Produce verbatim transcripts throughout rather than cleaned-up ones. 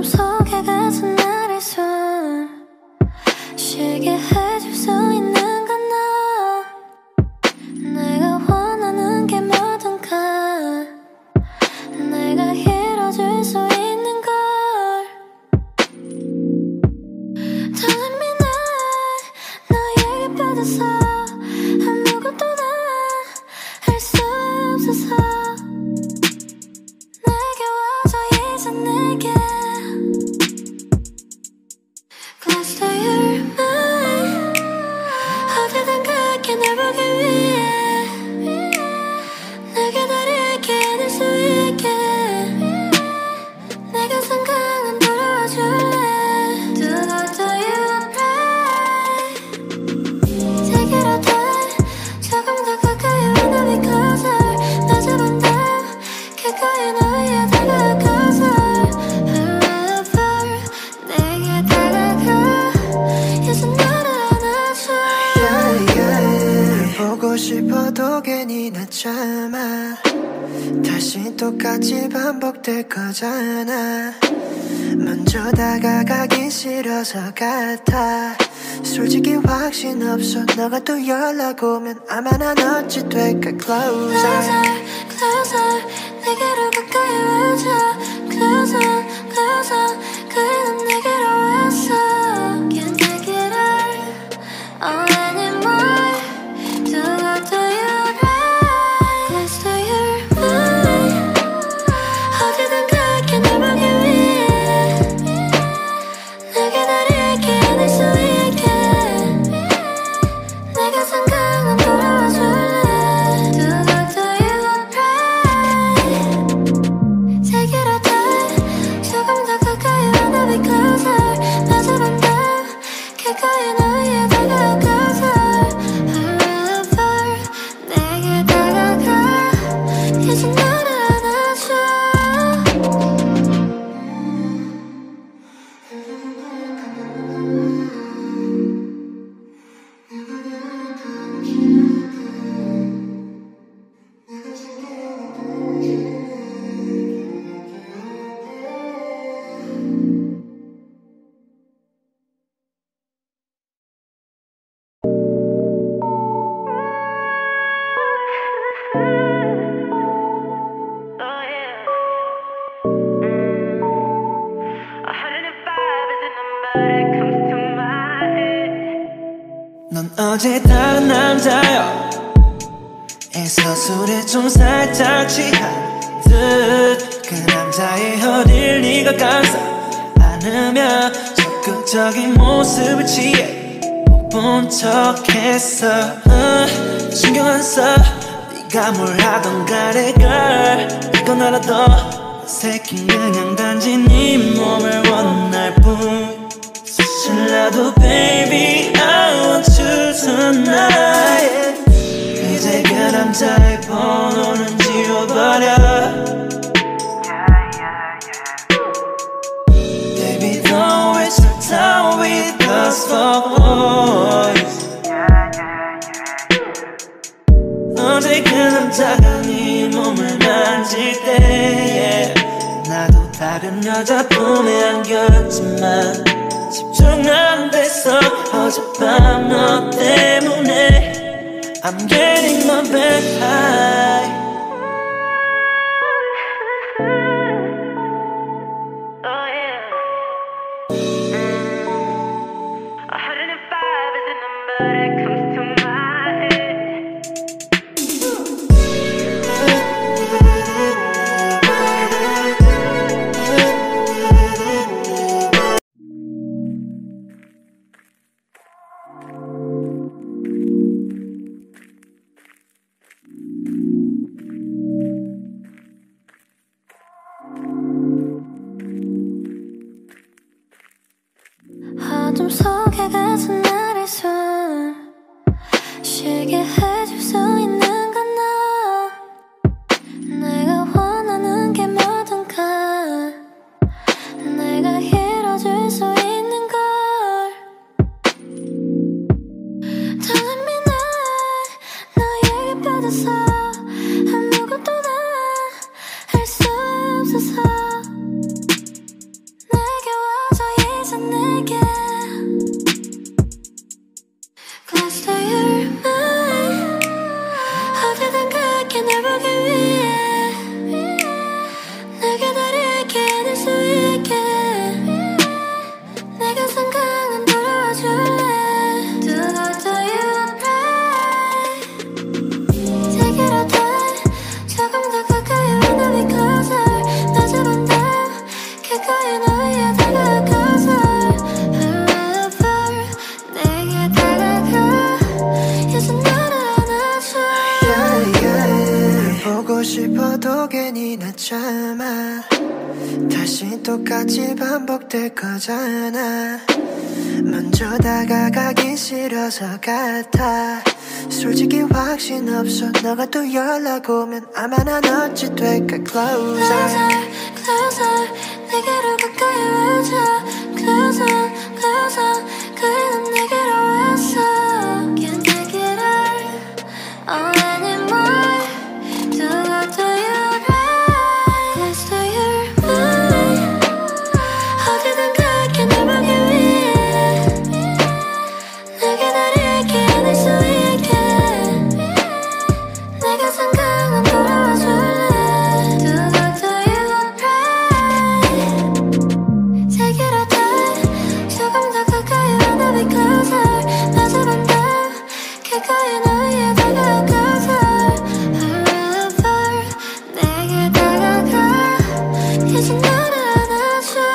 속에 가슴 나를 숨 쉬게 해줄 수 있는가 너. 내가 원하는 게 뭐든가 내가 이뤄줄 수 있는 걸. Don't let me know 너에게 빠져서 아무것도 난 할 수 없어서 내게 와줘 이제 내게. Close to your mind 어디든 갈게 널 보기 위해 날 기다릴게 안을 수 있게 내가 생각난 돌아와 줄래. Do I do you right Take it all day 조금 더 가까이 wanna be closer 너 잡은 다음 가까이 너 위에 다가가서 Forever 내게 다가가 이제 나를 안아줘. yeah, yeah. 보고 싶어도 괜히 나 참아. 다시 똑같이 반복될 거잖아. 먼저 다가가기 싫어서 같아. 솔직히 확신 없어. 너가 또 연락 오면 아마 난 어찌 될까. Closer Closer, closer 내게로 가까이 와줘. Closer, closer 그래 넌 내게로 왔어. Can't take it all anymore. Do I do you right Close to your mind 어디든 갈게 널 보기 위해 날 기다릴게 안을 수 있게 내가 생각난 돌아와 줄래. Do I do you right Take it all day 조금 더 가까이 wanna be closer 너 잡은 다음 가까이 너 위에 다가가서 Forever 내게 다가가 이제 나를 안아줘. 넌 어제 다른 남자여 에서 술에 좀 살짝 취한 듯. 그 남자의 어딜 네가 감싸 안으며 적극적인 모습을 취해 못 본 척했어. uh, 신경 안 써 네가 뭘 하던 간에 girl. 이건 알아도 어색해 그냥 단지 네 몸을 원할 뿐. 사실 나도 baby I want you tonight. 이제 그 남자의 번호는 지워버려. Baby don't waste your time with us boys. 어제 그 남자가 네 몸을 만질 때 나도 다른 여자 품에 안겼지만 집중 안 됐어 어젯밤 너 때문에. I'm getting my back high. Oh yeah. one oh five is the number that comes to my head. 어둠 속에 가슴 나를 숨 쉬게 해줄 수 있는가 너. 내가 원하는 게 뭐든가 내가 이뤄줄 수 있는 걸. Don't let me know 너에게 빠져서 아무것도 난 할 수 없어서 내게 괜히 나 참아. 다시 똑같이 반복될 거잖아. 먼저 다가가긴 싫어서 같아. 솔직히 확신 없어. 너가 또 연락 오면 아마 난 어찌 될까. Closer, closer, closer. 내게로 가까이 와줘. Closer, closer. 그래 넌 내게로 왔어. Can't take it all anymore. 누가 또 you're right. Close to your mind. 어디든 갈게 널 보기 위해. 날 기다릴게 날 수 있게. 내가 생각만 돌아와 줄래. 누가 또 you're right. Take it all time. 조금 더 가까이 wanna be closer. 마주본 더 가까이 너에 다가가서 Forever 내게 다가가. 이제 나를 안아줘.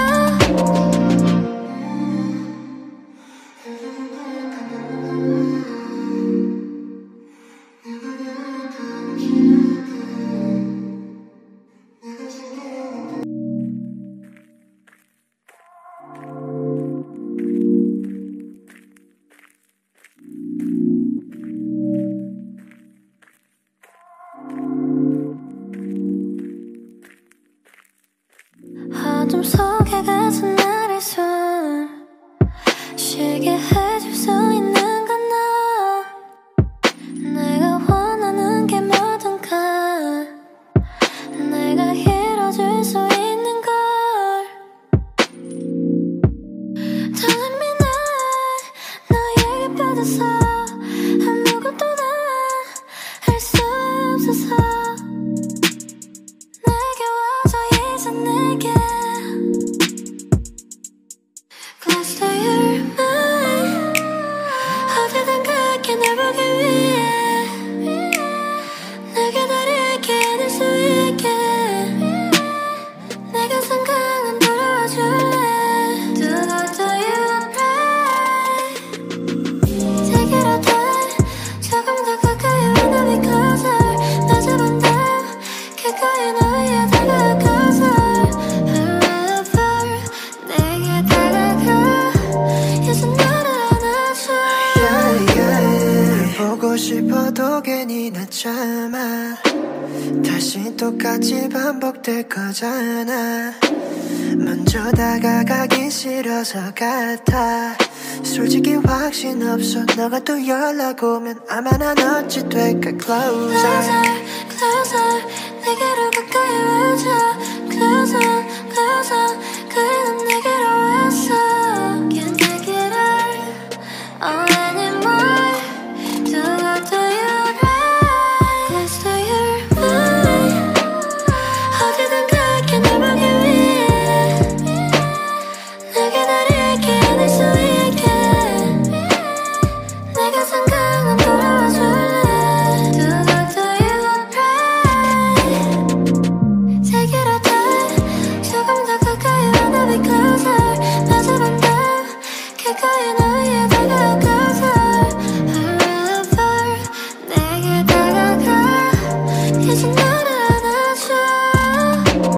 어둠 속에 갇힌 나를 손 쉬게 해줄 수 있는 건 너. 내가 원하는 게 뭐든가 내가 이뤄줄 수 있는 걸. Don't let me know. 너에게 빠져서 아무것도 난 할 수 없어서 내게 와줘 이제 내게. Close to your mind. 어디든 갈게 널 보기 위해. 날 기다릴게 날 수 있게. 내가 잠깐은 돌아와 줄래. 누가 또 you're right. Take it all time. 조금 더 가까이 wanna be closer. 마주본 더 가까이 너에 다가가서 Forever 내게 다가가. 이제 나를 안아줘. yeah, yeah. 보고 싶어도 괜히 나 참아. 다시 똑같이 반복될 거잖아. 먼저 다가가긴 싫어서 같아. 솔직히 확신 없어. 너가 또 연락 오면 아마 난 어찌 될까. Closer, Closer, closer. 내게로 가까이 와줘. Closer, closer.